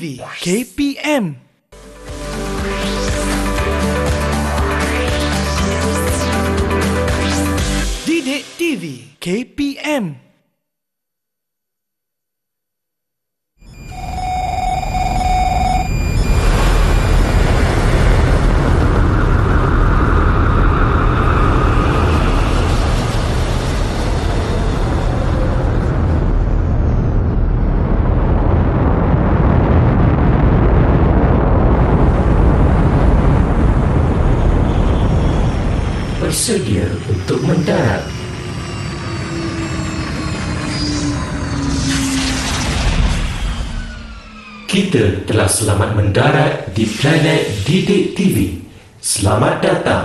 TV KPM. Didik TV KPM. Bersedia untuk mendarat. Kita telah selamat mendarat di planet Didik TV. Selamat datang.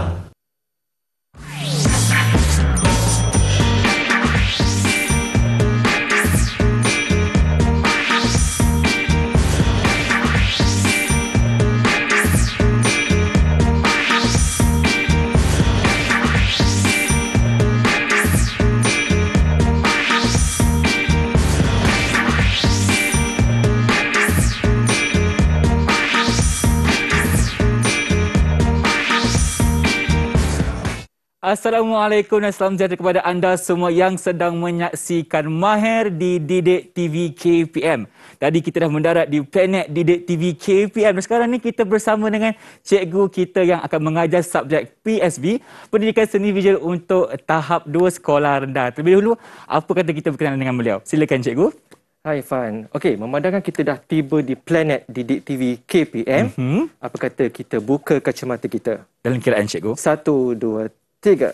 Assalamualaikum dan salam sejahtera kepada anda semua yang sedang menyaksikan Mahir di Didik TV KPM. Tadi kita dah mendarat di planet Didik TV KPM dan sekarang ni kita bersama dengan cikgu kita yang akan mengajar subjek PSB, Pendidikan Seni Visual untuk tahap 2 sekolah rendah. Terlebih dahulu, apa kata kita berkenalan dengan beliau? Silakan cikgu. Hai Fan. Okey, memandangkan kita dah tiba di planet Didik TV KPM, apa kata kita buka kacamata kita? Dalam kiraan cikgu. 1, 2, 3.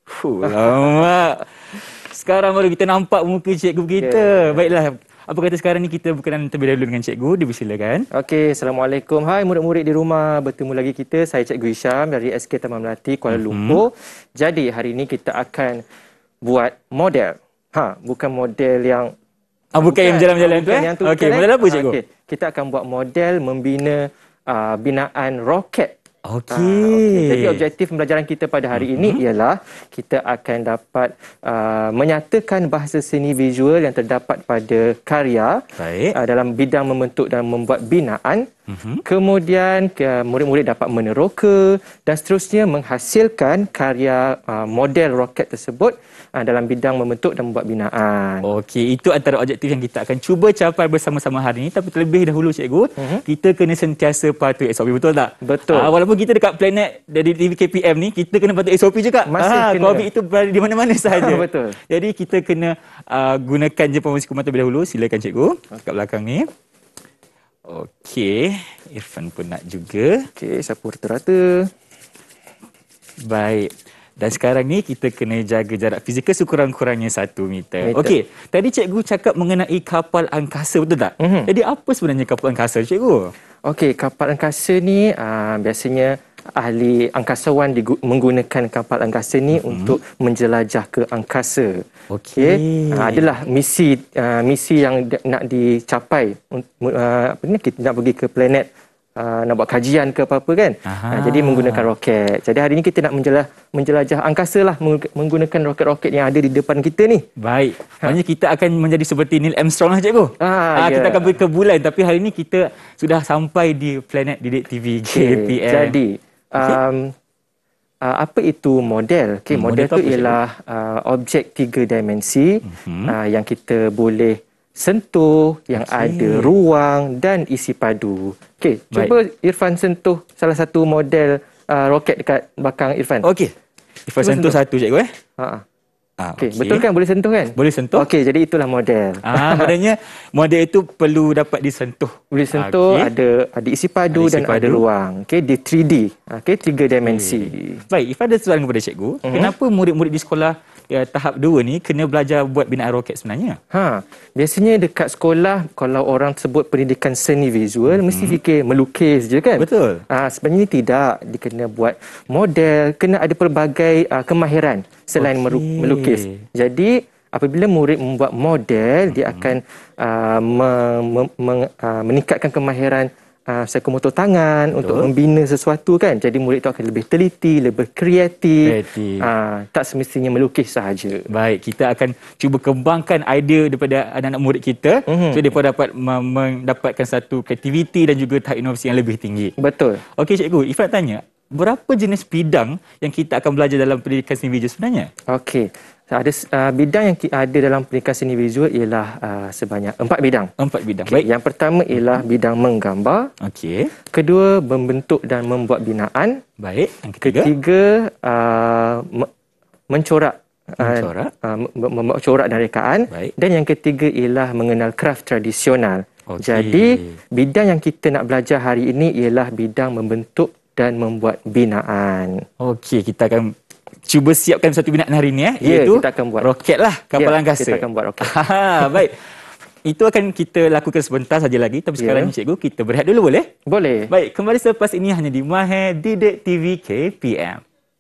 Lama. Sekarang baru kita nampak muka cikgu kita. Baiklah, apa kata sekarang ni kita berkenalan terlebih dahulu dengan cikgu. Dipersilakan. Okey, Assalamualaikum. Hai murid-murid di rumah. Bertemu lagi kita. Saya Cikgu Hisham dari SK Taman Melati, Kuala Lumpur. Jadi hari ini kita akan buat model. Bukan model yang Bukan yang berjalan-jalan tu Okey, model apa cikgu? Okay. Kita akan buat model membina binaan roket. Okey. Jadi objektif pembelajaran kita pada hari ini ialah kita akan dapat menyatakan bahasa seni visual yang terdapat pada karya dalam bidang membentuk dan membuat binaan. Kemudian murid-murid dapat meneroka dan seterusnya menghasilkan karya model roket tersebut dalam bidang membentuk dan membuat binaan. Okey, itu antara objektif yang kita akan cuba capai bersama-sama hari ini. Tapi terlebih dahulu cikgu, kita kena sentiasa patuhi SOP, betul tak? Betul. Walaupun kita dekat planet dari TV KPM ni, kita kena patuhi SOP juga. Masih kena. COVID itu berada di mana-mana sahaja. Betul. Jadi kita kena gunakan je pembukaan kumpulan terlebih dahulu. Silakan cikgu, kat belakang ni. Okey, Irfan pun nak juga. Okey, sapu rata-rata. Baik. Dan sekarang ni kita kena jaga jarak fizikal sekurang-kurangnya 1 meter. Okey, tadi cikgu cakap mengenai kapal angkasa, betul tak? Jadi apa sebenarnya kapal angkasa, cikgu? Okey, kapal angkasa ni biasanya ahli angkasawan menggunakan kapal angkasa ni untuk menjelajah ke angkasa. Okey. Adalah misi yang nak dicapai. Kita nak pergi ke planet, nak buat kajian ke apa-apa kan. Jadi menggunakan roket. Jadi hari ini kita nak menjelajah angkasa lah menggunakan roket-roket yang ada di depan kita ni. Baik. Maksudnya kita akan menjadi seperti Neil Armstrong lah cikgu. Kita akan pergi ke bulan, tapi hari ini kita sudah sampai di planet Didik TV KPM. Jadi apa itu model? Model itu ialah objek 3 dimensi yang kita boleh sentuh, yang ada ruang dan isi padu. Okey, cuba Irfan sentuh salah satu model roket dekat belakang Irfan. Okey. Irfan sentuh satu cikgu Okey, betul kan? Boleh sentuh kan? Boleh sentuh. Okey, jadi itulah model. Maknanya model itu perlu dapat disentuh. Boleh sentuh, ada isi padu dan ada ruang. Okey, di 3D. Okey, 3 dimensi. Baik, Ifan ada soalan kepada cikgu. Kenapa murid-murid di sekolah tahap 2 ni kena belajar buat binaan roket sebenarnya? Biasanya dekat sekolah kalau orang sebut pendidikan seni visual mesti fikir melukis je kan? Betul. Sebenarnya tidak, dia kena buat model, kena ada pelbagai kemahiran selain melukis. Jadi apabila murid membuat model, dia akan meningkatkan kemahiran psikomotor tangan untuk membina sesuatu kan. Jadi murid tu akan lebih teliti, lebih kreatif. Tak semestinya melukis sahaja. Baik, kita akan cuba kembangkan idea daripada anak-anak murid kita so mereka dapat mendapatkan satu kreativiti dan juga tahap inovasi yang lebih tinggi. Betul. Okey cikgu, Ifat tanya, berapa jenis bidang yang kita akan belajar dalam pendidikan seni visual sebenarnya? Okey. Ada bidang yang ada dalam pendidikan seni visual ialah sebanyak 4 bidang. 4 bidang. Okay. Baik. Yang pertama ialah bidang menggambar. Okey. Kedua, membentuk dan membuat binaan. Baik. Yang ketiga, mencorak. Membuat corak dan rekaan. Baik. Dan yang ketiga ialah mengenal kraf tradisional. Okey. Jadi, bidang yang kita nak belajar hari ini ialah bidang membentuk dan membuat binaan. Okey, kita akan cuba siapkan satu binaan hari ini iaitu kita akan buat roket lah, kapal angkasa. Kita akan buat roket. Baik. Itu akan kita lakukan sebentar saja lagi, tapi sekarang ni cikgu kita berehat dulu boleh? Boleh. Baik, kembali selepas ini hanya di Mahir Didik TV KPM.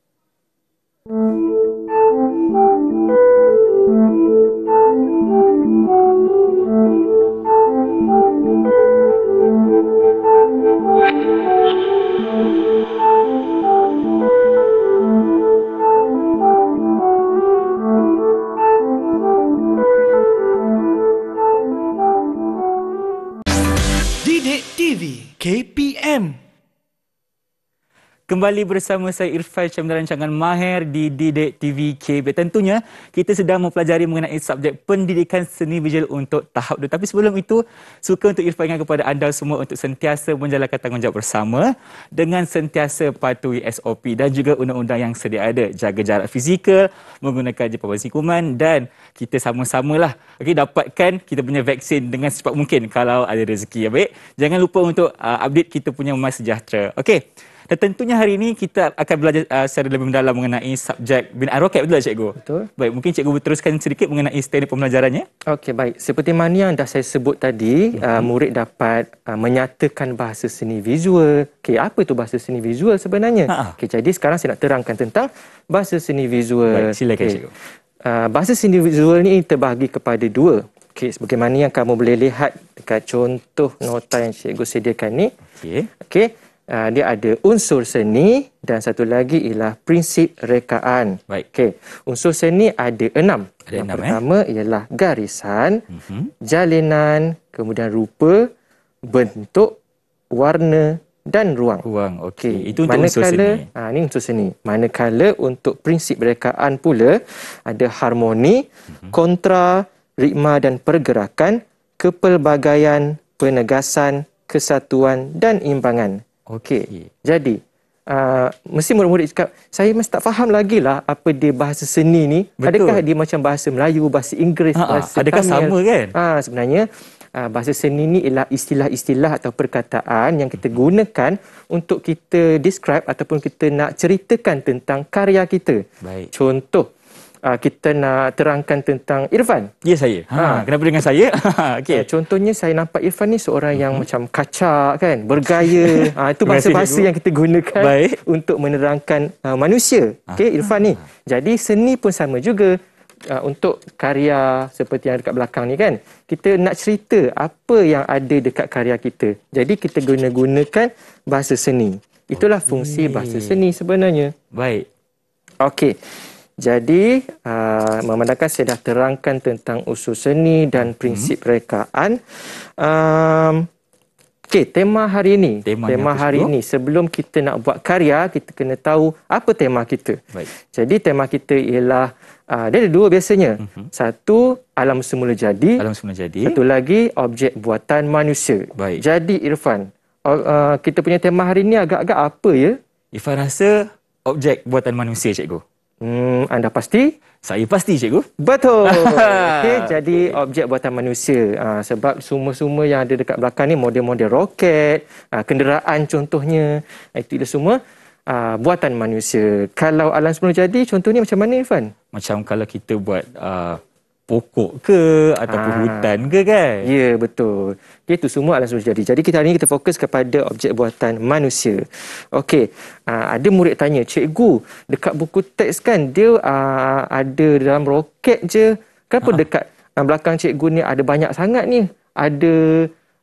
Didik TV KPM. Kembali bersama saya Irfan Syam dalam rancangan Mahir di Didik TV KB. Tentunya kita sedang mempelajari mengenai subjek pendidikan seni visual untuk tahap 2. Tapi sebelum itu, suka untuk Irfan ingat kepada anda semua untuk sentiasa menjalankan tanggungjawab bersama dengan sentiasa patuhi SOP dan juga undang-undang yang sedia ada. Jaga jarak fizikal, menggunakan jepang besi kuman dan kita sama-samalah dapatkan kita punya vaksin dengan secepat mungkin kalau ada rezeki. Ya, baik. Jangan lupa untuk update kita punya Mas Sejahtera. Okey. Dan tentunya hari ini kita akan belajar secara lebih mendalam mengenai subjek binaan roket, betul tak cikgu? Betul. Baik, mungkin cikgu berteruskan sedikit mengenai teknik pembelajarannya. Okey, baik. Seperti mana yang dah saya sebut tadi, murid dapat menyatakan bahasa seni visual. Okey, apa itu bahasa seni visual sebenarnya? Okey, jadi sekarang saya nak terangkan tentang bahasa seni visual. Baik, silakan cikgu. Bahasa seni visual ni terbahagi kepada 2. Okey, sebagaimana yang kamu boleh lihat dekat contoh nota yang cikgu sediakan ni. Okey. Dia ada unsur seni dan satu lagi ialah prinsip rekaan. Baik. Okey, unsur seni ada 6. Ada 6. Pertama ialah garisan, jalinan, kemudian rupa, bentuk, warna dan ruang. Okey. Itu untuk unsur seni. Ini unsur seni. Manakala untuk prinsip rekaan pula ada harmoni, kontra, ritma dan pergerakan, kepelbagaian, penegasan, kesatuan dan imbangan. Okey. Jadi, mesti murid-murid cakap, saya masih tak faham lagi lah apa dia bahasa seni ni. Betul. Adakah dia macam bahasa Melayu, bahasa Inggeris, bahasa adakah Tamil? sama kan? Sebenarnya, bahasa seni ni ialah istilah-istilah atau perkataan yang kita gunakan untuk kita describe ataupun kita nak ceritakan tentang karya kita. Baik. Contoh, kita nak terangkan tentang Irfan. Ya, saya. Kenapa dengan saya? Okey. Contohnya saya nampak Irfan ni seorang yang macam kacak kan, bergaya. Itu bahasa-bahasa yang kita gunakan untuk menerangkan manusia. Okey, Irfan ni. Jadi seni pun sama juga. Untuk karya seperti yang dekat belakang ni kan, kita nak cerita apa yang ada dekat karya kita. Jadi kita gunakan bahasa seni. Itulah fungsi bahasa seni sebenarnya. Baik. Okey. Jadi, memandangkan saya dah terangkan tentang unsur seni dan prinsip rekaan. Okey, tema hari ini. Tema hari ini, sebelum kita nak buat karya, kita kena tahu apa tema kita. Baik. Jadi, tema kita ialah, dia ada 2 biasanya. Satu, alam semula jadi. Alam semula jadi. Satu lagi, objek buatan manusia. Baik. Jadi, Irfan, kita punya tema hari ini agak-agak apa ya? Irfan rasa objek buatan manusia, cikgu. Anda pasti? Saya pasti, cikgu. Betul. Okey, jadi objek buatan manusia. Sebab semua-semua yang ada dekat belakang ni model-model roket, kenderaan contohnya, itu semua buatan manusia. Kalau alam semula jadi, contohnya macam mana, Irfan? Macam kalau kita buat pokok ke ataupun hutan ke kan? Ya, betul. Itu semua alam semula jadi. Jadi kita hari ini kita fokus kepada objek buatan manusia. Okey, ada murid tanya, cikgu, dekat buku teks kan dia ada dalam roket je. Kenapa dekat belakang cikgu ni ada banyak sangat ni? Ada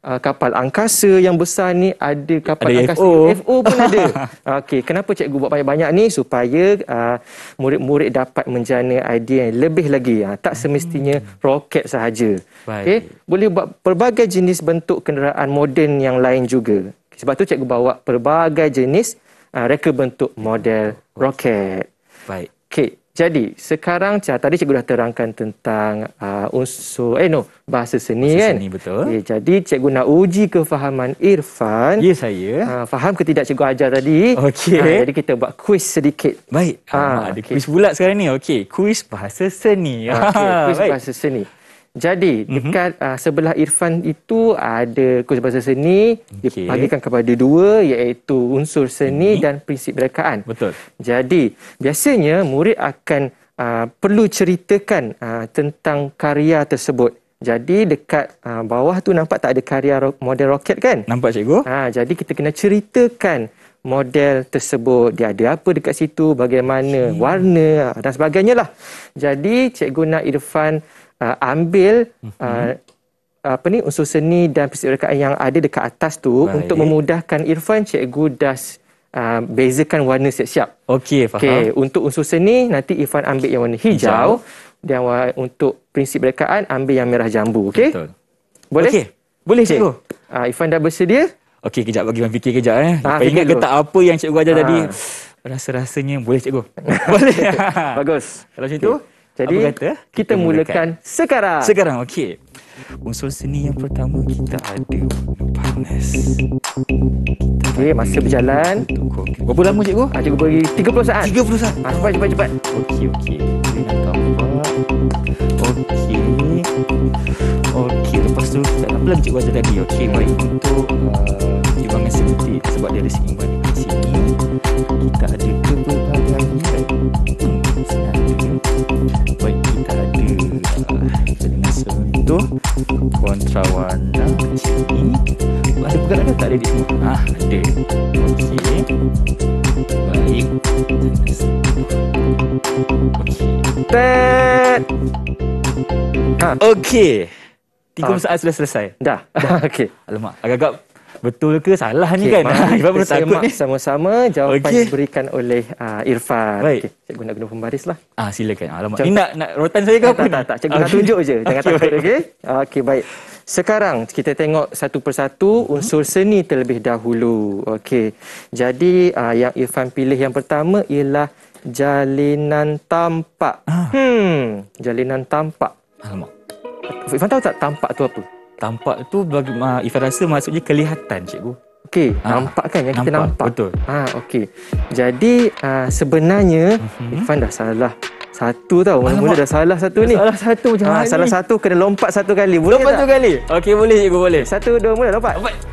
kapal angkasa yang besar ni, ada kapal Ada angkasa UFO. UFO pun ada. Okey, kenapa cikgu buat banyak-banyak ni? Supaya murid-murid dapat menjana idea yang lebih lagi. Tak semestinya roket sahaja. Baik. Okey, boleh buat pelbagai jenis bentuk kenderaan moden yang lain juga. Sebab tu cikgu bawa pelbagai jenis reka bentuk model roket. Baik. Okey, jadi sekarang tadi cikgu dah terangkan tentang bahasa seni Bahasa kan? seni, betul. Okay, jadi cikgu nak uji kefahaman Irfan. Ya, saya. Faham ke tidak cikgu ajar tadi? Okey. Jadi kita buat kuis sedikit. Baik. Ada okey. kuis pula sekarang ni. Okey, kuis bahasa seni. Okey, kuis Baik. bahasa seni. Jadi, dekat sebelah Irfan itu ada kuis bahasa seni. Okey. Dibahagikan kepada dua, iaitu unsur seni dan prinsip rekaan. Betul. Jadi, biasanya murid akan perlu ceritakan tentang karya tersebut. Jadi, dekat bawah tu nampak tak ada karya model roket kan? Nampak cikgu? Jadi, kita kena ceritakan model tersebut. Dia ada apa dekat situ, bagaimana, warna dan sebagainya lah. Jadi, cikgu nak Irfan ambil unsur seni dan prinsip rekaan yang ada dekat atas tu. Baik. Untuk memudahkan Irfan, cikgu dah bezakan warna siap-siap. Okey, faham. Okey, untuk unsur seni nanti Irfan ambil yang warna hijau dan untuk prinsip rekaan ambil yang merah jambu. Okey? Betul. Boleh? Okey. Boleh cikgu. Irfan dah bersedia? Okey, kejap bagi Wan fikir kejap Lepas fikir ingat ke dulu. tak apa yang cikgu ajar tadi? Rasa-rasanya boleh cikgu. Boleh. Bagus. Kalau macam tu, Jadi, apa kata? kita mulakan sekarang. Sekarang, okey. Unsur seni yang pertama kita ada panas. Okey, masa berjalan. Berapa lama cikgu? Cikgu bagi 30 saat. 30 saat. Cepat. Okey. Kita nak tambah. Okey, lepas tu kita apa lagi cikgu ajar tadi? Okey, baik. Untuk timbangan seperti sebab dia ada seimbang di sini. Kita ada kepelbagaian. Baik, kita ada dengan sentuh kontrawarna di sini. Ada pergerakan tak ada di sini? Ada. Okey. Baik. Tet. Okey. 30 saat sudah selesai. Dah. Okey. Alamak, agak-agak betul ke salah ni kan? Mari Ifan kita pun takut semak ni. sama-sama jawapan Okey. diberikan oleh Irfan. Baik. Okey, cikgu nak guna pembaris lah. Silakan. Alamak. Ni nak rotan saya ke apa ni? Tak. Cikgu nak tunjuk je. Jangan Okey, takut, baik. okey? Okey, baik. Sekarang kita tengok satu persatu unsur seni terlebih dahulu. Okey. Jadi yang Irfan pilih yang pertama ialah jalinan tampak. Jalinan tampak. Alamak. Irfan tahu tak tampak tu apa? Tampak tu bagi Ifan rasa maksudnya kelihatan cikgu. Okey, nampak kan yang kita nampak. Betul. Okey. Jadi sebenarnya Irfan dah salah satu tau. Mula-mula dah salah satu ni. Salah satu macam mana Salah ni? satu kena lompat satu kali. Boleh Lompat tak? satu kali. Okey, boleh cikgu, boleh. Satu, dua, mula lompat.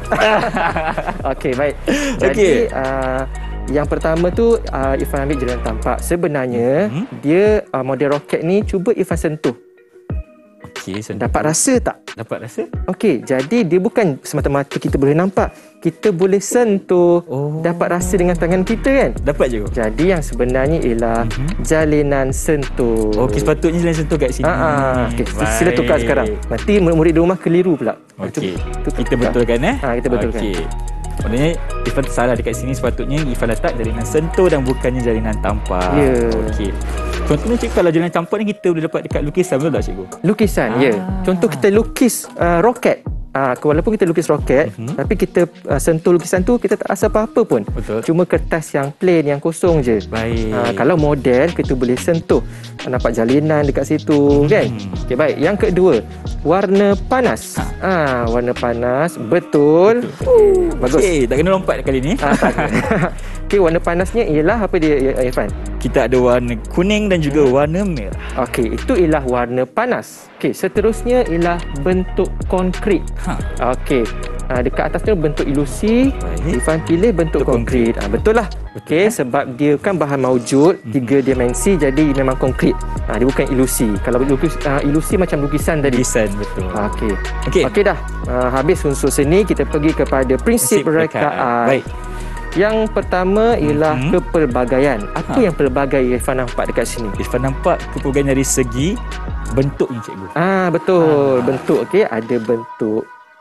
Okey, baik. Jadi Okey. yang pertama tu Irfan ambil jalan tampak. Sebenarnya dia model roket ni cuba Irfan sentuh. Okey, sentuh. Dapat rasa tak? Dapat rasa? Okey, jadi dia bukan semata-mata kita boleh nampak. Kita boleh sentuh, dapat rasa dengan tangan kita kan? Dapat cikgu. Jadi yang sebenarnya ialah jalinan sentuh. Okey, sepatutnya jalan sentuh kat sini. Okey, sila tukar sekarang. Nanti murid-murid di rumah keliru pula. Okey. Tukar. Kita betulkan Kita betulkan. Okey. Maknanya Irfan salah dekat sini, sepatutnya Irfan letak jalinan sentuh dan bukannya jalinan tampak. Ya. Okey. Contohnya cikgu, kalau jalinan tampak ni kita boleh dapat dekat lukisan, betul tak cikgu? Lukisan, ya. Contoh kita lukis roket. Walaupun kita lukis roket, tapi kita sentuh lukisan tu, kita tak rasa apa-apa pun. Betul. Cuma kertas yang plain, yang kosong je. Baik. Kalau model, kita boleh sentuh. Nampak jalinan dekat situ, kan? Okey, baik. Yang kedua, warna panas. Warna panas, betul. Bagus. Okey, tak kena lompat kali ni. Okey, warna panasnya ialah apa dia, Irfan? Kita ada warna kuning dan juga warna merah. Okey, itu ialah warna panas. Okey, seterusnya ialah bentuk konkret. Okey, dekat atas tu bentuk ilusi. Baik. Irfan pilih bentuk konkret. Betul lah. Okey, sebab dia kan bahan maujud, 3 dimensi, jadi memang konkret. Dia bukan ilusi. Kalau ilusi macam lukisan tadi. Lukisan, betul. Okey. Okey. Okey dah. Habis unsur seni, kita pergi kepada prinsip rekaan. Baik. Yang pertama ialah kepelbagaian. Apa yang pelbagai Irfan nampak dekat sini? Irfan nampak kepelbagaian dari segi bentuk ni cikgu. Betul. Bentuk, okey. Ada bentuk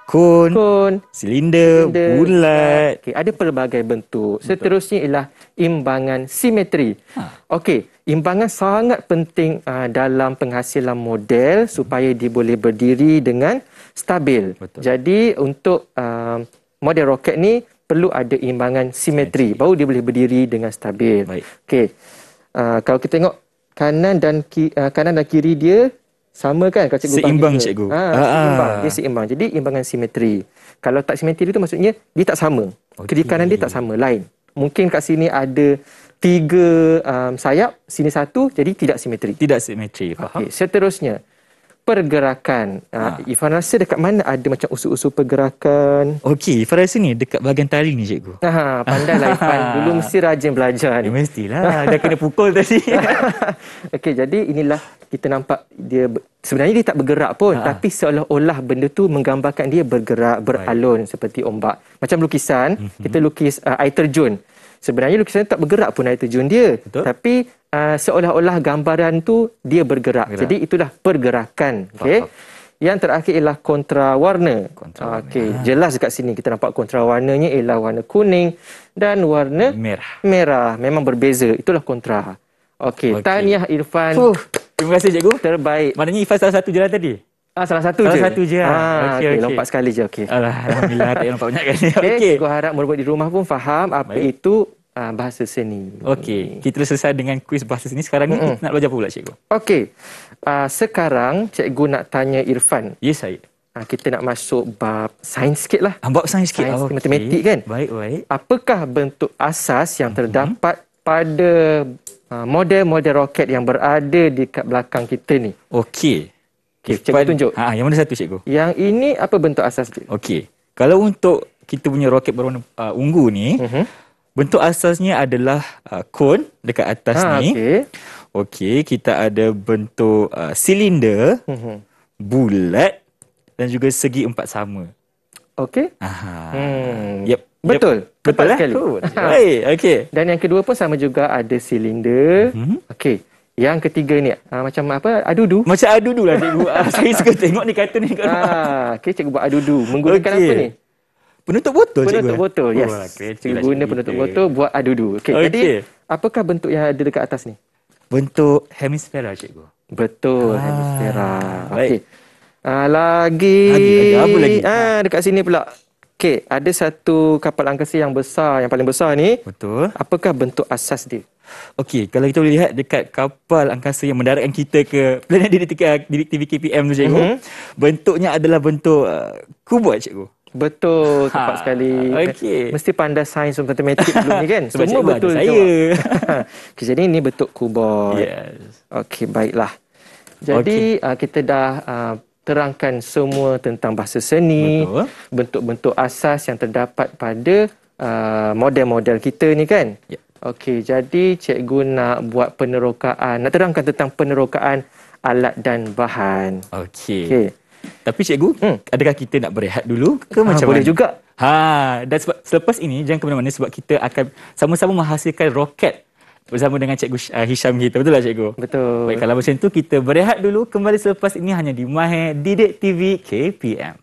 Kon, silinder, bulat. Okey, ada pelbagai bentuk. Seterusnya ialah imbangan simetri. Okey, imbangan sangat penting dalam penghasilan model supaya dia boleh berdiri dengan stabil. Betul. Jadi untuk model roket ni perlu ada imbangan simetri baru dia boleh berdiri dengan stabil. Baik. Okey. Kalau kita tengok kanan dan kiri dia sama kan kalau cikgu Seimbang, bagi ke? cikgu. Seimbang. Dia seimbang. Jadi imbangan simetri. Kalau tak simetri itu maksudnya dia tak sama. Kiri kanan dia tak sama, lain. Mungkin kat sini ada 3 sayap, sini 1, jadi tidak simetri. Tidak simetri, faham? Okey, seterusnya pergerakan. Ifan rasa dekat mana ada macam usul-usul pergerakan? Okey, Ifan rasa ni dekat bahagian tali ni, cikgu. Pandailah Ifan. Dulu mesti rajin belajar ni. Mestilah, dah kena pukul tadi. Okey, jadi inilah kita nampak dia sebenarnya dia tak bergerak pun, tapi seolah-olah benda tu menggambarkan dia bergerak, beralun seperti ombak. Macam lukisan, kita lukis air terjun. Sebenarnya lukisan tak bergerak pun air terjun dia. Betul. Tapi seolah-olah gambaran tu dia bergerak. Jadi itulah pergerakan. Okey. Yang terakhir ialah kontrawarna. Okey, jelas dekat sini kita nampak kontrawarnanya ialah warna kuning dan warna merah. Memang berbeza. Itulah kontra. Okey, tahniah Irfan. Terima kasih, cikgu. Terbaik. Maknanya Ifan salah satu je lah tadi. Salah satu je. Okey, lompat sekali je. Okey. Alhamdulillah, tak payah lompat banyak kali. Okey. Aku harap murid-murid di rumah pun faham apa itu bahasa seni. Okey, kita dah selesai dengan kuis bahasa seni. Sekarang ni kita nak belajar apa pula, cikgu? Okey. Sekarang cikgu nak tanya Irfan. Ya, saya. Kita nak masuk bab sains sikit lah. Bab sains sikit. Matematik kan? Baik. Apakah bentuk asas yang terdapat pada model-model roket yang berada di kat belakang kita ni? Okey. Cikgu tunjuk. Yang mana satu, cikgu? Yang ini apa bentuk asas dia? Okey. Kalau untuk kita punya roket berwarna ungu ni, bentuk asasnya adalah kon dekat atas ni. Okey, kita ada bentuk silinder, bulat dan juga segi 4 sama. Okey. Yep. Betul. Tepat sekali. Baik, okey. Dan yang kedua pun sama juga ada silinder. Okey. Yang ketiga ni macam apa? Adudu. Macam adudu lah, cikgu. Saya suka tengok ni kartun ni kat rumah. Okey, cikgu buat adudu. Menggunakan apa ni? Penutup botol, cikgu. Penutup botol, yes. Cikgu guna penutup botol buat adudu. Okey. Jadi apakah bentuk yang ada dekat atas ni? Bentuk hemisfera, cikgu. Betul, hemisfera. Okey. Lagi apa lagi? Dekat sini pula. Okey, ada satu kapal angkasa yang besar, yang paling besar ni. Betul. Apakah bentuk asas dia? Okey, kalau kita boleh lihat dekat kapal angkasa yang mendaratkan kita ke planet Didik TV KPM tu, cikgu, bentuknya adalah bentuk kuboid, cikgu. Betul, tepat sekali. Okey. Mesti pandai sains dan matematik dulu ni kan? Sebab semua betul saya. Okay, jadi ini bentuk kuboid. Yes. Okey, baiklah. Jadi kita dah terangkan semua tentang bahasa seni, bentuk-bentuk asas yang terdapat pada model-model kita ni kan? Okey, jadi cikgu nak buat penerokaan, nak terangkan tentang penerokaan alat dan bahan. Okey. Tapi cikgu, adakah kita nak berehat dulu ke macam boleh mana? juga. Dan selepas ini jangan ke mana-mana sebab kita akan sama-sama menghasilkan roket bersama dengan cikgu Hisham kita. Betul tak, cikgu? Betul. Baik, kalau macam tu kita berehat dulu, kembali selepas ini hanya di Mahir Didik TV KPM.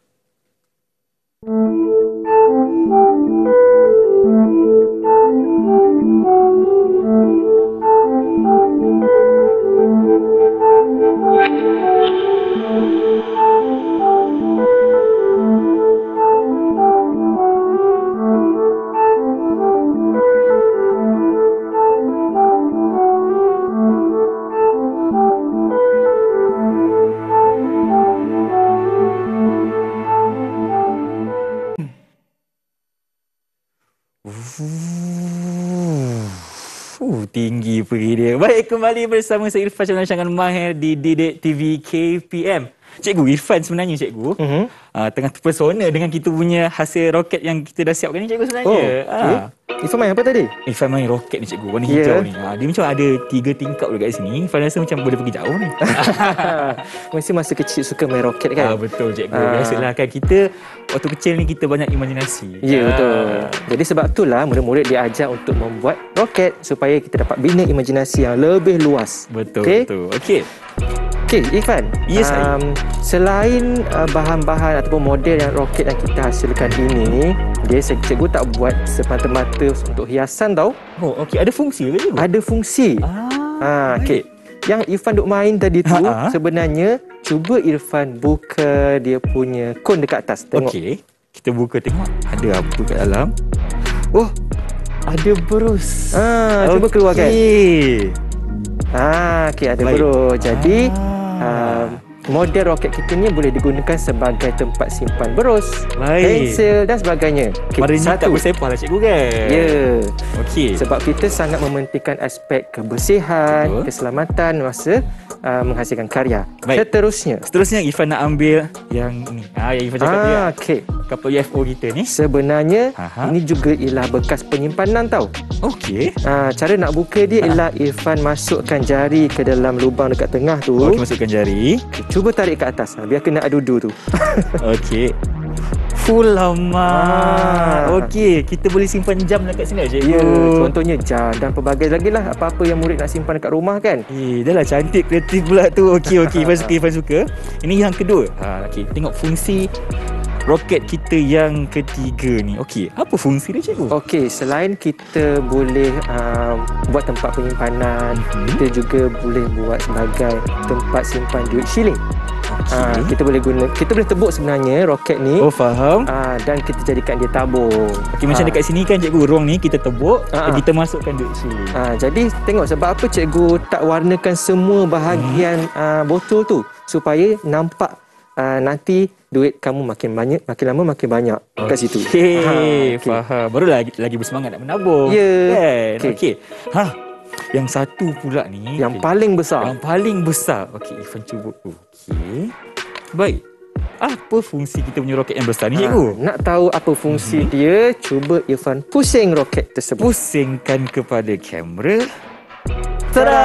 Tinggi pergi dia. Baik, kembali bersama saya Irfan dalam rancangan Mahir di Didik TV KPM. Cikgu, Irfan sebenarnya, cikgu, tengah terpesona dengan kita punya hasil roket yang kita dah siapkan ni, cikgu, sebenarnya. Irfan main apa tadi? Irfan main roket ni, cikgu, warna hijau ni. Dia macam ada 3 tingkap dekat sini. Irfan rasa macam boleh pergi jauh ni. Mesti masa kecil suka main roket kan? Betul, cikgu. Biasalah kan kita waktu kecil ni kita banyak imajinasi. Ya, betul. Jadi sebab itulah murid-murid diajar untuk membuat roket supaya kita dapat bina imajinasi yang lebih luas. Betul, betul. Okey. Okey, Irfan. Ya, saya. Selain bahan-bahan ataupun model yang roket yang kita hasilkan ini, cikgu tak buat semata-mata untuk hiasan tau. Oh, okey. Ada fungsi ke cikgu? Ada fungsi. Okey. Yang Irfan duk main tadi tu, sebenarnya cuba Irfan buka dia punya kon dekat atas. Tengok. Okey. Kita buka tengok ada apa kat dalam. Oh, ada berus. Cuba keluarkan. Okey. Okey, ada Baik. berus. Jadi model roket kita ni boleh digunakan sebagai tempat simpan berus, Baik. pensel dan sebagainya. Okay, Maknanya tak bersepah lah cikgu kan? Ya. Okey. Sebab kita sangat mementingkan aspek kebersihan, Betul. keselamatan masa menghasilkan karya. Baik. Seterusnya Irfan nak ambil yang ni. Yang Irfan cakap dia. Okey. Kapal UFO kita ni. Sebenarnya Aha. ini juga ialah bekas penyimpanan tau. Okey. Cara nak buka dia ialah Irfan masukkan jari ke dalam lubang dekat tengah tu. Okey, masukkan jari. Cuba tarik ke atas. Biar kena adudu tu. Okey. Full lama. Okey, kita boleh simpan jam dekat sini cikgu. Ya, contohnya jam dan pelbagai lagi lah apa-apa yang murid nak simpan dekat rumah kan. Dah lah cantik, kreatif pula tu. Okey, Irfan suka. Ini yang kedua. Okey, tengok fungsi roket kita yang ketiga ni. Okey, apa fungsi dia cikgu? Okey, selain kita boleh buat tempat penyimpanan, kita juga boleh buat sebagai tempat simpan duit shilling. Kita boleh tebuk sebenarnya roket ni. Oh, faham. Dan kita jadikan dia tabung. Okey, macam dekat sini kan cikgu, ruang ni kita tebuk dan kita masukkan duit shilling. Jadi tengok sebab apa cikgu tak warnakan semua bahagian botol tu supaya nampak nanti duit kamu makin banyak, makin lama makin banyak kat situ. Okey, faham. Baru lagi bessemangat nak menabung. Ya. Kan? Okey. Yang satu pula ni. Yang paling besar. Yang paling besar. Okey, Irfan cuba. Okey. Baik. Apa fungsi kita punya roket yang besar ni, cikgu? Nak tahu apa fungsi dia, cuba Irfan pusing roket tersebut. Pusingkan kepada kamera. Tada!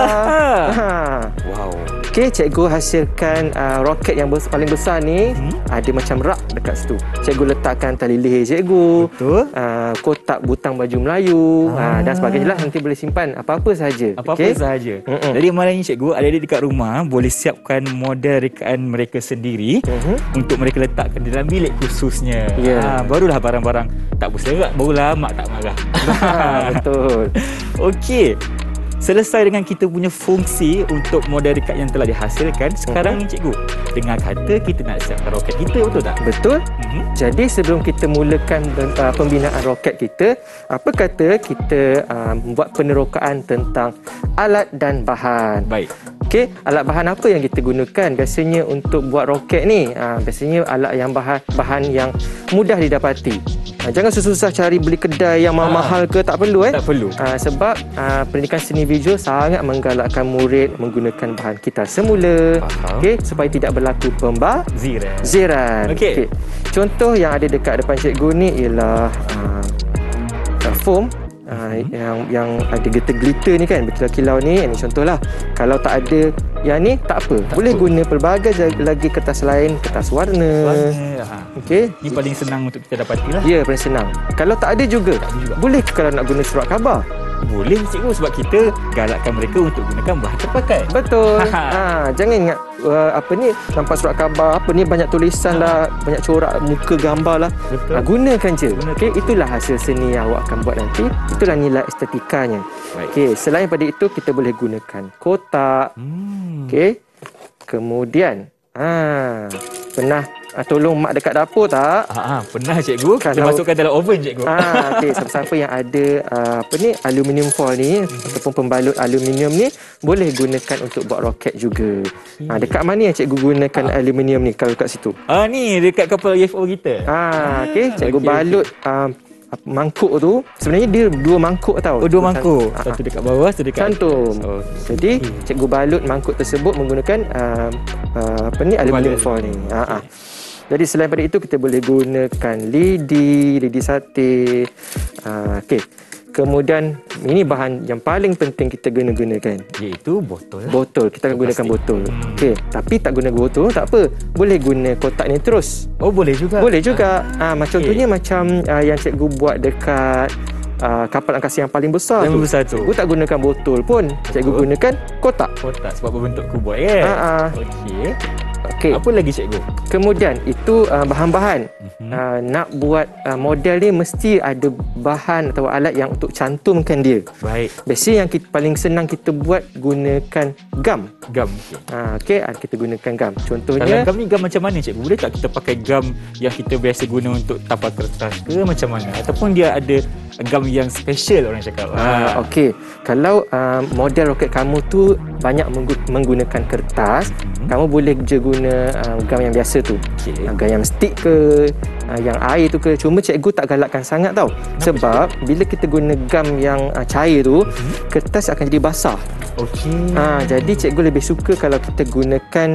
Wow. Okey, cikgu hasilkan roket yang paling besar ni. Ada macam rak dekat situ. Cikgu letakkan tali leher cikgu. Betul. Kotak butang baju Melayu dan sebagainya lah. Nanti boleh simpan apa-apa sahaja. Apa-apa sahaja. Jadi maknanya cikgu, adik-adik dekat rumah boleh siapkan model rekaan mereka sendiri untuk mereka letakkan di dalam bilik khususnya. Barulah barang-barang tak berserak, barulah mak tak marah. Betul. Okey. Selesai dengan kita punya fungsi untuk model rekat yang telah dihasilkan. Sekarang ni cikgu, dengar kata kita nak siapkan roket kita, betul tak? Betul. Jadi sebelum kita mulakan pembinaan roket kita, apa kata kita buat penerokaan tentang alat dan bahan. Baik. Okey, alat bahan apa yang kita gunakan biasanya untuk buat roket ni? Biasanya alat yang bahan yang mudah didapati. Jangan susah-susah cari beli kedai yang mahal ke, tak perlu Tak perlu. Sebab pendidikan seni visual sangat menggalakkan murid menggunakan bahan kita semula. Okey, supaya tidak berlaku pembaziran. Okey. Contoh yang ada dekat depan cikgu ni ialah foam. Yang ada glitter ni kan, berkilau-kilau ni. Ini contohlah. Kalau tak ada yang ni, tak apa. Boleh guna pelbagai lagi kertas lain, kertas warna. Okey. Ini paling senang untuk kita dapati lah. Ya, paling senang. Kalau tak ada juga, boleh kalau nak guna surat khabar. Boleh cikgu, sebab kita galakkan mereka untuk gunakan bahan terpakai. Betul. Jangan ingat nampak surat khabar apa ni banyak tulisan lah, banyak corak muka gambar lah. Gunakan je. Okey, itulah hasil seni yang awak akan buat nanti. Itulah nilai estetikanya. Okey, selain pada itu kita boleh gunakan kotak. Okey. Kemudian pernah tolong mak dekat dapur tak? Pernah cikgu. Kita masukkan dalam oven cikgu. Okey, siapa-siapa yang ada aluminium foil ni ataupun pembalut aluminium ni boleh gunakan untuk buat roket juga. Dekat mana yang cikgu gunakan aluminium ni kalau kat situ? Ni dekat kapal UFO kita. Okey, cikgu balut mangkuk tu. Sebenarnya dia dua mangkuk tau. Oh, dua mangkuk. Satu dekat bawah, satu dekat cantum. Jadi cikgu balut mangkuk tersebut menggunakan aluminium foil ni. Jadi selain pada itu kita boleh gunakan lidi sate. Okey. Kemudian ini bahan yang paling penting kita gunakan, iaitu botol. Botol. Kita akan gunakan botol. Okey, tapi tak guna botol tak apa. Boleh guna kotak ni terus. Oh, boleh juga. Boleh juga. Contohnya macam yang cikgu buat dekat kapal angkasa yang paling besar Yang tu. besar tu. Cikgu tak gunakan botol pun. Cikgu Betul. gunakan kotak. Kotak sebab berbentuk kuboid kan? Okey. Okey. Apa lagi cikgu? Kemudian itu bahan-bahan. Nak buat model ni mesti ada bahan atau alat yang untuk cantumkan dia. Baik. Biasanya yang paling senang kita buat gunakan gam. Gam. Okey. Okey, kita gunakan gam. Kalau Contohnya gam ni gam macam mana cikgu? Boleh tak kita pakai gam yang kita biasa guna untuk tapal kertas ke macam mana? Ataupun dia ada gam yang special orang cakap? okey. Kalau model roket kamu tu banyak menggunakan kertas, kamu boleh je guna gam yang biasa tu. Okey. Gam yang stick ke, yang air tu ke. Cuma cikgu tak galakkan sangat tau. Sebab bila kita guna gam yang cair tu, kertas akan jadi basah. Okey. Jadi cikgu lebih suka kalau kita gunakan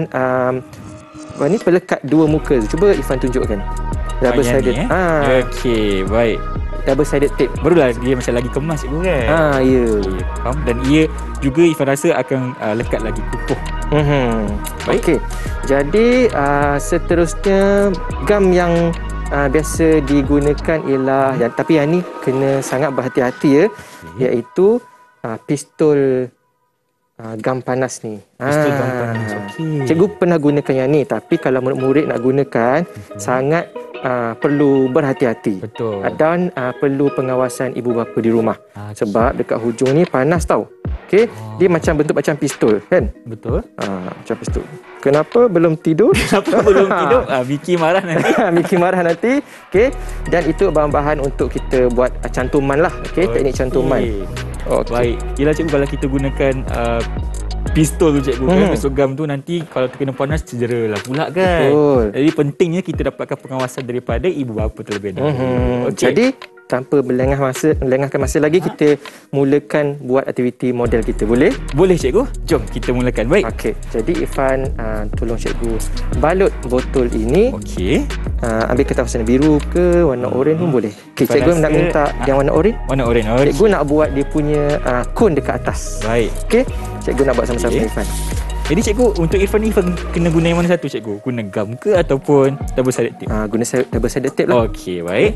ni pelekat dua muka tu. Cuba Ifan tunjukkan. Double yang sided. ni, Okey, baik. Double sided tape. Barulah dia macam lagi kemas cikgu kan? Ya. Okey, faham. Dan ia juga Ifan rasa akan lekat lagi kukuh. Baik. Okey. Jadi seterusnya gam yang biasa digunakan ialah tapi yang ni kena sangat berhati-hati ya, iaitu pistol gam panas ni. Pistol gam panas. Okey. Cikgu pernah gunakan yang ni, tapi kalau murid-murid nak gunakan sangat perlu berhati-hati. Betul. Dan perlu pengawasan ibu bapa di rumah. Sebab dekat hujung ni panas tau. Okey, dia macam bentuk macam pistol kan? Betul. Macam pistol. Kenapa belum tidur? Kenapa belum tidur? Vicky marah nanti. Miki marah nanti. Okey, dan itu bahan-bahan untuk kita buat cantuman lah. Okey, teknik cantuman. Okey. Baik. Yelah cikgu, kalau kita gunakan pistol tu cikgu kan, pistol gam tu nanti kalau terkena panas cedera lah pula kan. Betul. Jadi pentingnya kita dapatkan pengawasan daripada ibu bapa terlebih dahulu. Okey. Jadi tanpa melengahkan masa lagi, kita mulakan buat aktiviti model kita. Boleh? Boleh cikgu? Jom kita mulakan. Baik. Okey. Jadi Ifan tolong cikgu balut botol ini. Okey. Ambil kertas warna biru ke warna oranye pun boleh. Okey, cikgu nak minta yang warna oranye. Warna oranye. Cikgu nak buat dia punya kon dekat atas. Baik. Okey, cikgu nak buat sama-sama Okey. Ifan. Jadi cikgu, untuk Irfan ni kena guna yang mana satu cikgu? Guna gam ke ataupun double sided tape? Guna double sided tape lah. Okey, baik.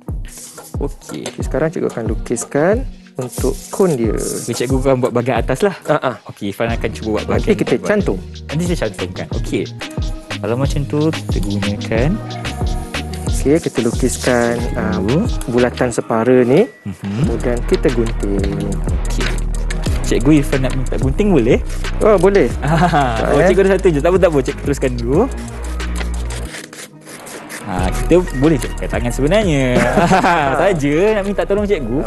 Okey, sekarang cikgu akan lukiskan untuk kon dia. Okay, cikgu akan buat bahagian atas lah. Okey, Irfan akan cuba buat Nanti bahagian kita cantum. Nanti saya cantumkan. Okey. Kalau macam tu, kita gunakan. Okey, kita lukiskan bulatan separa ni. Kemudian kita gunting. Okey. Cikgu Irfan nak minta gunting boleh? Oh, boleh. Cikgu ada satu je. Tak apa. Cikgu teruskan dulu. Kita boleh pakai tangan sebenarnya. Saja nak minta tolong cikgu.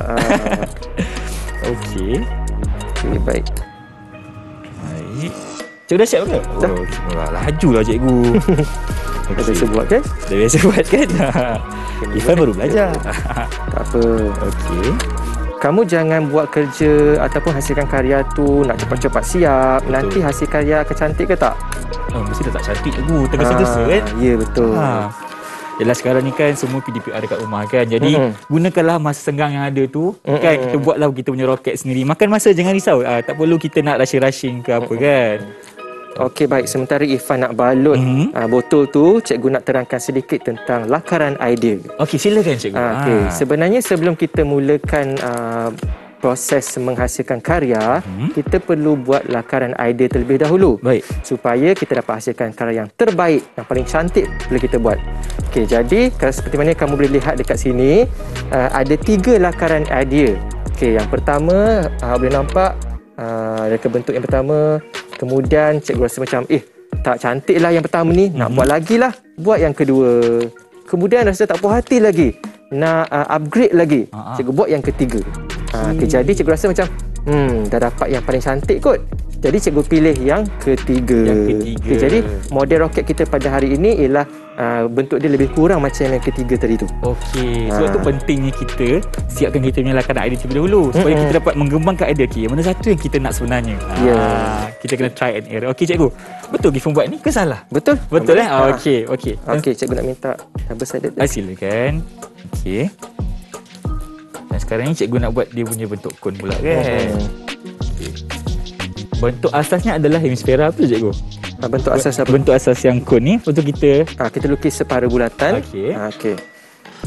Okey. Okey, baik. Baik. Cikgu dah siap ke? Dah. Lajulah cikgu. Dah biasa buat kan? Dah biasa buat kan? Irfan baru belajar. Tak apa. Okey. Kamu jangan buat kerja ataupun hasilkan karya tu nak cepat-cepat siap. Betul. Nanti hasil karya akan cantik ke tak? Mesti dah tak cantik cikgu. Tergesa-gesa kan? Ya, betul. Yelah sekarang ni kan semua PDPR dekat rumah kan. Jadi gunakanlah masa senggang yang ada tu. Kan kita buatlah kita punya roket sendiri. Makan masa, jangan risau. Tak perlu kita nak rushing ke apa kan. Okey, baik. Sementara Irfan nak balut botol tu, cikgu nak terangkan sedikit tentang lakaran idea. Okey, silakan cikgu. Okey, sebenarnya sebelum kita mulakan proses menghasilkan karya, kita perlu buat lakaran idea terlebih dahulu. Baik. Supaya kita dapat hasilkan karya yang terbaik, yang paling cantik boleh kita buat. Okey, jadi kalau seperti mana kamu boleh lihat dekat sini, ada 3 lakaran idea. Okey, yang pertama boleh nampak reka bentuk yang pertama. Kemudian cikgu rasa macam tak cantik lah yang pertama ni, nak buat lagi lah, buat yang kedua. Kemudian rasa tak puas hati lagi, nak upgrade lagi, cikgu buat yang ketiga. Okay, jadi cikgu rasa macam dah dapat yang paling cantik kot. Jadi cikgu pilih yang ketiga. Okay, jadi model roket kita pada hari ini ialah bentuk dia lebih kurang macam yang ketiga tadi tu. Okey, sebab tu pentingnya kita siapkan kita punya lakaran idea terlebih dahulu supaya kita dapat mengembangkan idea kita. Mana satu yang kita nak sebenarnya. Kita kena try and error. Okey cikgu, betul Gifon buat ni ke salah? Betul. Betul okey. Okey, cikgu nak minta double sided. Silakan. Okey. Dan sekarang ni cikgu nak buat dia punya bentuk kon pula kan. Okey. Bentuk asasnya adalah hemisfera apa cikgu? Bentuk asas apa? Bentuk asas yang kon ni untuk kita kita lukis separa bulatan. Okey. Okey.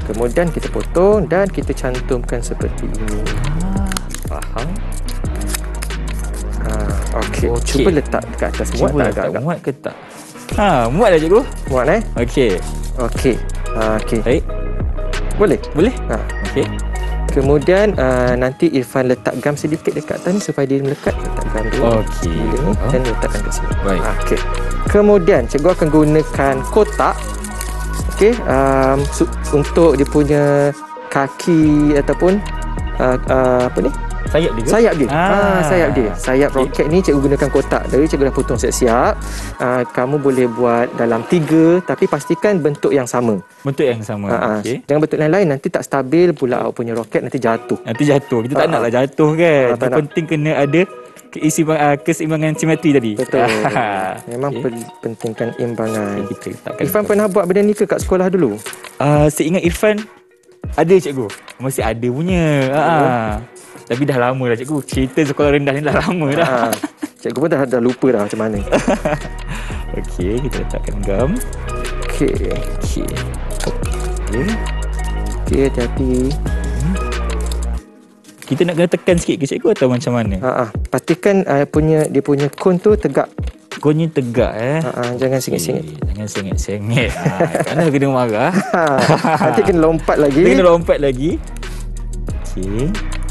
Kemudian kita potong dan kita cantumkan seperti ini. Faham. Okey. Okey. Cuba letak dekat atas. Muat Cuba tak letak, agak-agak? muat ke tak? Muat dah cikgu. Muat Okey. Okey. Okey. Baik. Boleh? Boleh? Okey. Kemudian nanti Irfan letak gam sedikit dekat atas ni supaya dia melekat. Letak gam dulu. Okey. Bila ni dan letakkan kat sini. Baik. Okey. Kemudian cikgu akan gunakan kotak. Okey, untuk dia punya kaki ataupun apa ni? Sayap dia ke? Sayap dia. Sayap dia. Sayap Okey. roket ni cikgu gunakan kotak. Dari cikgu dah potong siap-siap. Kamu boleh buat dalam 3 tapi pastikan bentuk yang sama. Bentuk yang sama. Okey. Jangan bentuk lain-lain, nanti tak stabil pula awak punya roket, nanti jatuh. Nanti jatuh. Kita tak naklah jatuh kan. tak Yang nak. penting kena ada keseimbangan simetri tadi. Betul. Memang Okey. pentingkan imbangan. Okey, kita letakkan. Irfan pernah buat benda ni ke kat sekolah dulu? Seingat Irfan ada cikgu. Mesti ada punya. Tapi dah lama dah cikgu. Cerita sekolah rendah ni dah lama dah. Cikgu pun dah lupa dah macam mana. Okey, kita letakkan gam. Okey. Okey. Okey, hati-hati. Kita nak kena tekan sikit ke cikgu atau macam mana? Pastikan dia punya kon tu tegak. Konnya tegak Jangan sengit-sengit. Jangan sengit-sengit. Kerana kena marah. Nanti kena lompat lagi. Kita kena lompat lagi. Okey.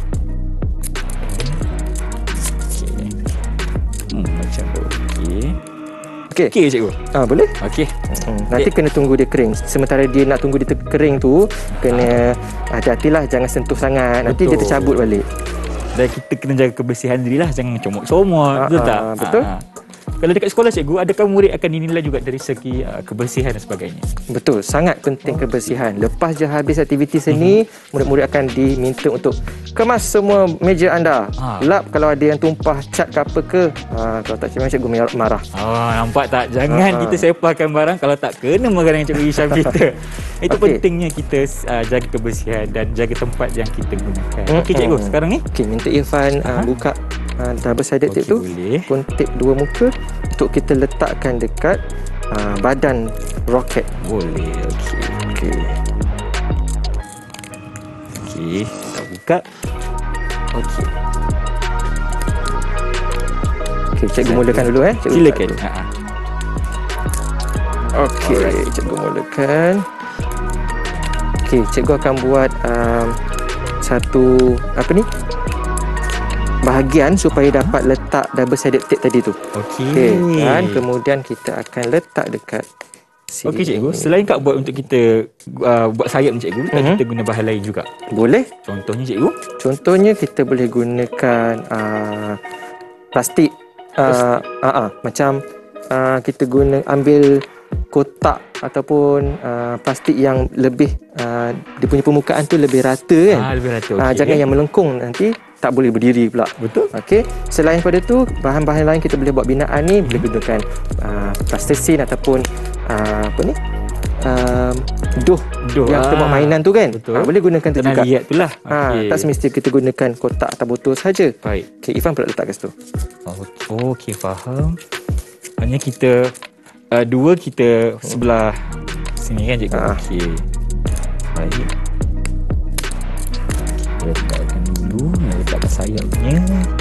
Macam tu. Okey. Okey. Okey cikgu. Boleh? Okey. Nanti kena tunggu dia kering. Sementara dia nak tunggu dia kering tu, kena hati-hatilah, jangan sentuh sangat. Nanti dia Betul. tercabut balik. Dan kita kena jaga kebersihan diri lah. Jangan comot-comot. Betul tak? Betul. Kalau dekat sekolah cikgu, adakah murid akan dinilai juga dari segi kebersihan dan sebagainya? Betul, sangat penting kebersihan. Lepas je habis aktiviti seni, murid-murid akan diminta untuk kemas semua meja anda. Lap kalau ada yang tumpah cat ke apa ke. Kalau tak memang cikgu marah. Nampak tak? Jangan kita sepahkan barang kalau tak kena marah dengan cikgu Hisham kita. Itu pentingnya kita jaga kebersihan dan jaga tempat yang kita gunakan. Okey cikgu, sekarang ni? Okey, minta Irfan buka double-sided tape tu. Boleh. Pun tape 2 muka untuk kita letakkan dekat badan roket. Boleh. Okey. Kita buka. Okey. Okey, cikgu mulakan dulu Cikgu Silakan. Okey, cikgu mulakan. Okey, cikgu akan buat satu bahagian supaya dapat letak double-sided tape tadi tu. Okey. Dan kemudian kita akan letak dekat sini. Okey cikgu, selain kat buat untuk kita buat sayap ni cikgu, kita guna bahan lain juga. Boleh. Contohnya cikgu? Contohnya kita boleh gunakan plastik. Macam kita ambil kotak ataupun plastik yang lebih dia punya permukaan tu lebih rata kan. Lebih rata. Okey. Jangan yang melengkung, nanti tak boleh berdiri pula. Betul. Okey. Selain pada tu, bahan-bahan lain kita boleh buat binaan ni, boleh gunakan plastisin ataupun doh yang kita buat mainan tu kan. Boleh gunakan tu juga. Lihat tu lah. Okay. Tak semestinya kita gunakan kotak atau botol saja. Baik. Okey, Irfan pula letak kat situ. Okey, faham. Hanya kita dua kita sebelah sini kan cikgu. Okey. Baik. Kita letakkan dulu, letakkan sayapnya.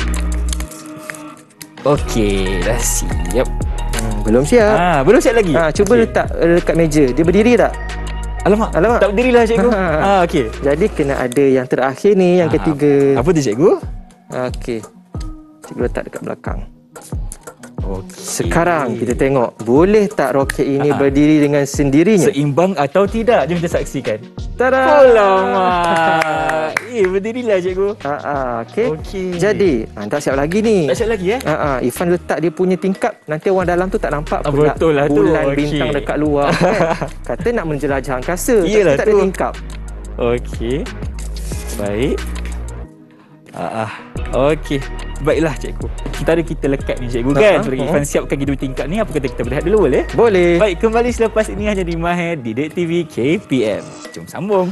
Okey, dah siap. Belum siap. Belum siap lagi. Cuba letak dekat meja. Dia berdiri tak? Alamak. Tak berdirilah cikgu. Okey. Jadi kena ada yang terakhir ni, yang ketiga. Apa tu cikgu? Okey. Cikgu letak dekat belakang. Okey. Sekarang kita tengok, boleh tak roket ini berdiri dengan sendirinya? Seimbang atau tidak? Jom kita saksikan. Tada! Alamak. Berdirilah cikgu. Okey. Okey. Jadi, tak siap lagi ni. Tak siap lagi Irfan letak dia punya tingkap. Nanti orang dalam tu tak nampak pula betul lah tu. bulan Okey. bintang dekat luar kan? Kata nak menjelajah angkasa. Iyalah tak ada tu. tingkap. Okey. Baik. Okey. Baiklah cikgu. Kita lekat ni cikgu kan. Sudah Irfan siapkan gitu tingkat ni. Apa kata kita berehat dulu boleh? Boleh. Baik, kembali selepas ini hanya di Mahir Didik TV KPM. Jom sambung.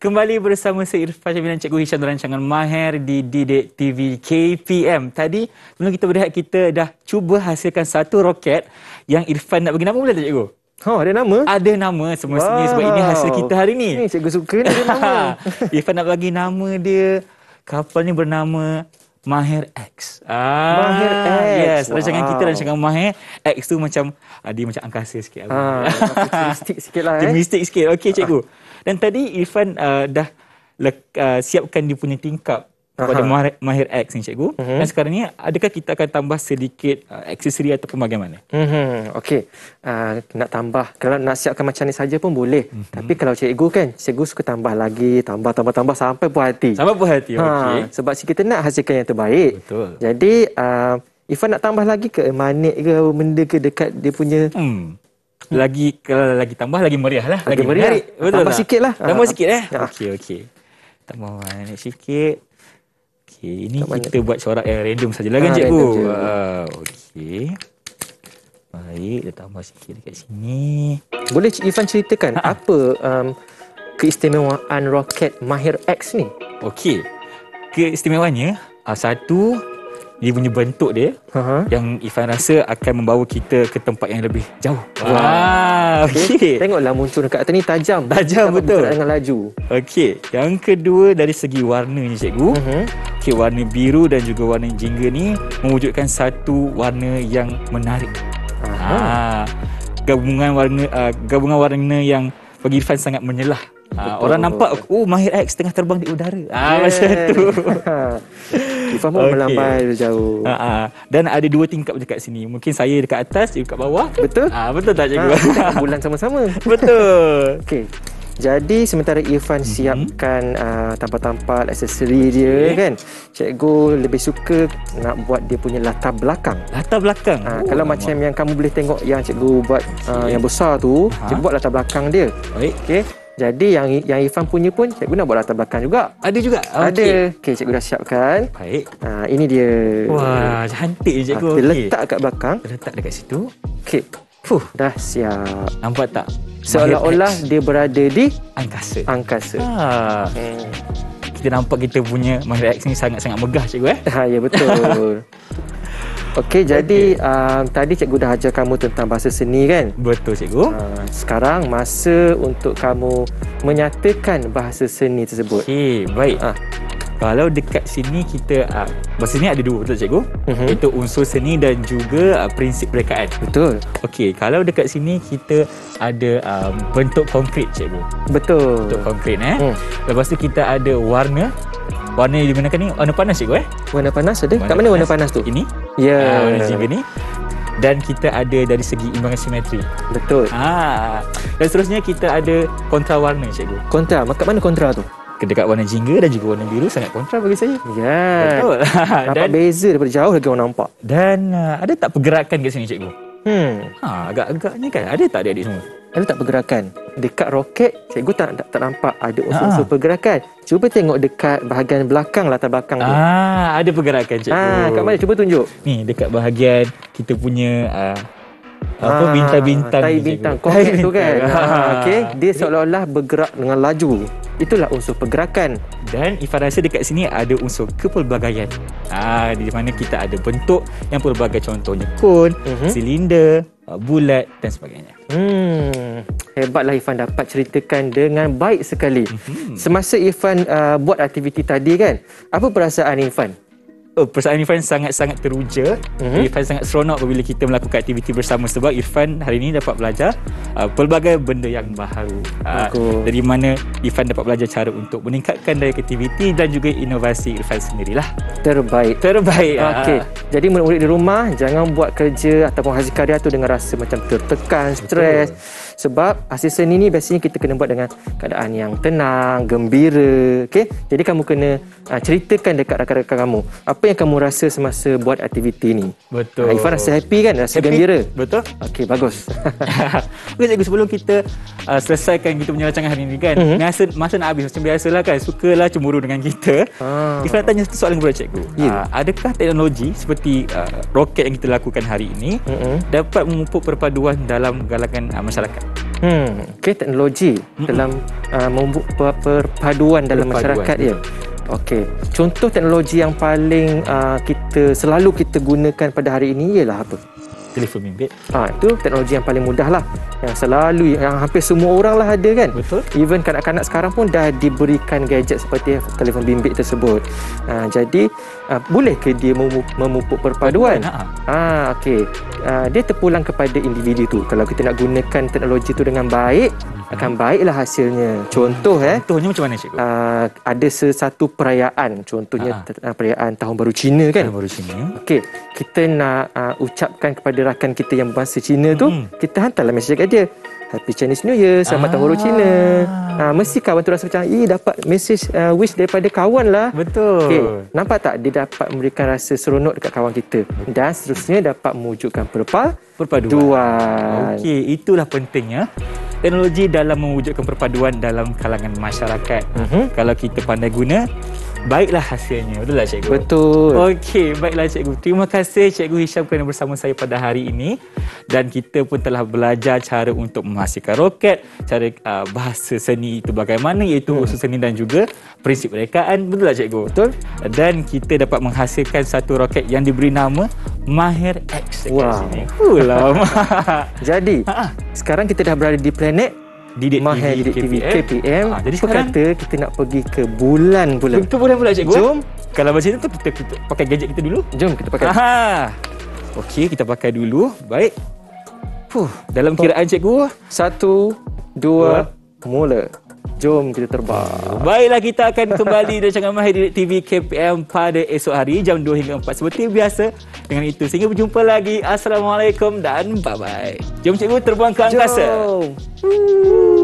Kembali bersama saya Irfan Syamil dan Cikgu Hisham dalam rancangan Mahir di Didik TV KPM. Tadi sebelum kita berehat, kita dah cuba hasilkan satu roket yang Irfan nak bagi nama, boleh tak Cikgu? Oh, ada nama? Ada nama semestinya sebab ini hasil kita hari ni. Ni cikgu suka ni ada nama. Irfan nak bagi nama dia, kapal ni bernama Mahir X. Mahir X. Yes, rancangan kita rancangan Mahir X tu macam dia macam angkasa sikit. Futuristik sikit lah. Mistik sikit. Okey cikgu. Dan tadi Irfan dah siapkan dia punya tingkap pada Mahir X ni cikgu. Dan sekarang ni adakah kita akan tambah sedikit aksesori ataupun bagaimana? Okey. Nak tambah, kalau nak siapkan macam ni saja pun boleh. Tapi kalau cikgu kan, cikgu suka tambah lagi, tambah sampai puas hati. Sampai puas hati. Okey. Sebab kita nak hasilkan yang terbaik. Betul. Jadi Irfan nak tambah lagi ke manik ke benda ke dekat dia punya Kalau lagi tambah lagi meriah lah. lagi meriah. Betul Tambah tak? sikit lah. Tambah sikit Ya. Okey. Tambah manik sikit. Okey, ini Tak kita buat corak yang random sajalah kan cikgu. Random je. Okey. Baik, kita tambah sikit dekat sini. Boleh Irfan ceritakan apa keistimewaan roket Mahir X ni? Okey. Keistimewaannya, satu, dia punya bentuk dia yang Irfan rasa akan membawa kita ke tempat yang lebih jauh. Okey. Tengoklah muncul dekat atas ni tajam. Tajam, betul. Bergerak dengan laju. Okey, yang kedua dari segi warna ni cikgu. Okey, warna biru dan juga warna jingga ni mewujudkan satu warna yang menarik. Gabungan warna yang bagi Irfan sangat menyelah. Orang nampak Mahir X tengah terbang di udara. Macam tu. Irfan pun melambai jauh. Dan ada dua tingkap dekat sini. Mungkin saya dekat atas, cikgu kat bawah. Betul? Betul tak cikgu? Tengok bulan sama-sama. Betul. Okey. Jadi sementara Irfan siapkan tampal-tampal aksesori dia kan, cikgu lebih suka nak buat dia punya latar belakang. Latar belakang. Kalau macam yang kamu boleh tengok yang cikgu buat yang besar tu, cikgu buat latar belakang dia. Baik. Okey. Jadi yang Irfan punya pun cikgu nak buat latar belakang juga. Ada juga. Ada. Okey, cikgu dah siapkan. Baik. Ini dia. Wah, cantik je cikgu. Kita letak kat belakang. Letak dekat situ. Okey. Dah siap. Nampak tak? Seolah-olah dia berada di angkasa. angkasa. Kita nampak kita punya Mahir X ni sangat-sangat megah cikgu Ya, betul. Okey, jadi tadi cikgu dah ajar kamu tentang bahasa seni kan? Betul cikgu. Sekarang masa untuk kamu menyatakan bahasa seni tersebut. Okey, baik. Kalau dekat sini kita bahasa seni ada dua, betul cikgu? Itu unsur seni dan juga prinsip rekaan. Betul. Okey, kalau dekat sini kita ada bentuk konkret cikgu. Betul. Bentuk konkret Lepas tu kita ada warna. Warna yang digunakan ni warna panas cikgu Warna panas ada? Kat mana warna panas tu? Ini. Ya. Warna jingga ni. Dan kita ada dari segi imbangan simetri. Betul. Dan seterusnya kita ada kontra warna cikgu. Kontra, kat mana kontra tu? Dekat warna jingga dan juga warna biru sangat kontra bagi saya. Ya. Betul. Nampak beza daripada jauh lagi orang nampak. Dan ada tak pergerakan kat sini cikgu? Agak-agak ni kan. Ada tak adik-adik semua? Ada tak pergerakan? Dekat roket, cikgu tak nampak ada unsur-unsur pergerakan. Cuba tengok dekat bahagian belakang, latar belakang dia. Ada pergerakan cikgu. Kat mana? Cuba tunjuk. Ni dekat bahagian kita punya bintang-bintang. Tai ni, bintang. cikgu. Komet tu kan. Okey, dia seolah-olah bergerak dengan laju. Itulah unsur pergerakan. Dan Irfan rasa dekat sini ada unsur kepelbagaian. Di mana kita ada bentuk yang pelbagai, contohnya kon, silinder, bulat dan sebagainya. Hebatlah Irfan dapat ceritakan dengan baik sekali. Semasa Irfan buat aktiviti tadi kan, apa perasaan Irfan? Perasaan Irfan sangat-sangat teruja. Irfan sangat seronok apabila kita melakukan aktiviti bersama sebab Irfan hari ini dapat belajar pelbagai benda yang baharu. Dari mana Irfan dapat belajar cara untuk meningkatkan daya aktiviti dan juga inovasi Irfan sendirilah. Terbaik. Okey. Jadi murid-murid di rumah jangan buat kerja ataupun hasil karya tu dengan rasa macam tertekan, stres. Sebab hasil seni ni biasanya kita kena buat dengan keadaan yang tenang, gembira. Okey? Jadi kamu kena ceritakan dekat rakan-rakan kamu apa yang kamu rasa semasa buat aktiviti ni. Betul. Irfan rasa happy kan? Rasa gembira. Betul. Okey, bagus. Okey cikgu, sebelum kita selesaikan kita punya rancangan hari ni kan, masa nak habis macam biasalah kan, sukalah cemburu dengan kita. Irfan nak tanya satu soalan kepada cikgu. Adakah teknologi seperti roket yang kita lakukan hari ini dapat memupuk perpaduan dalam kalangan masyarakat? Okey, teknologi dalam membuat perpaduan dalam masyarakat ya. Okey, contoh teknologi yang paling selalu kita gunakan pada hari ini ialah apa? Telefon bimbit. Itu teknologi yang paling mudah lah. Yang hampir semua orang lah ada kan. Betul. Even kanak-kanak sekarang pun dah diberikan gadget seperti telefon bimbit tersebut. Jadi, boleh ke dia memupuk perpaduan? Okey. Dia terpulang kepada individu tu. Kalau kita nak gunakan teknologi tu dengan baik, akan baiklah hasilnya. Contohnya macam mana cikgu? Ada satu perayaan. Contohnya perayaan Tahun Baru Cina kan. Tahun Baru Cina. Okey, kita nak ucapkan kepada rakan kita yang berbangsa Cina tu, kita hantarlah mesej kat dia. Happy Chinese New Year, selamat Tahun Baru Cina. Mesti kawan tu rasa macam, dapat mesej wish daripada kawan lah. Betul. Okay, nampak tak? Dia dapat memberikan rasa seronok dekat kawan kita. Dan seterusnya dapat mewujudkan perpaduan. Okey, itulah pentingnya teknologi dalam mewujudkan perpaduan dalam kalangan masyarakat. Kalau kita pandai guna, baiklah hasilnya. Betul tak cikgu? Betul. Okey, baiklah cikgu. Terima kasih Cikgu Hisham kerana bersama saya pada hari ini. Dan kita pun telah belajar cara untuk menghasilkan roket, cara bahasa seni itu bagaimana, iaitu unsur seni dan juga prinsip rekaan. Betul tak cikgu? Betul. Dan kita dapat menghasilkan satu roket yang diberi nama Maher X. Wow. Lama. Jadi, sekarang kita dah berada di planet Maher Didik TV KPM. Jadi sekarang kata kita nak pergi ke bulan pula. Ke bulan pula cikgu. Jom. Kalau macam itu kita pakai gadget kita dulu. Jom kita pakai. Okey, kita pakai dulu. Baik. Dalam kiraan cikgu, 1, 2, mula. Jom kita terbang. Baiklah, kita akan kembali rancangan Maher Didik TV KPM pada esok hari jam 2 hingga 4 seperti biasa. Dengan itu, sehingga berjumpa lagi. Assalamualaikum dan bye-bye. Jom cikgu terbang ke angkasa. Jom.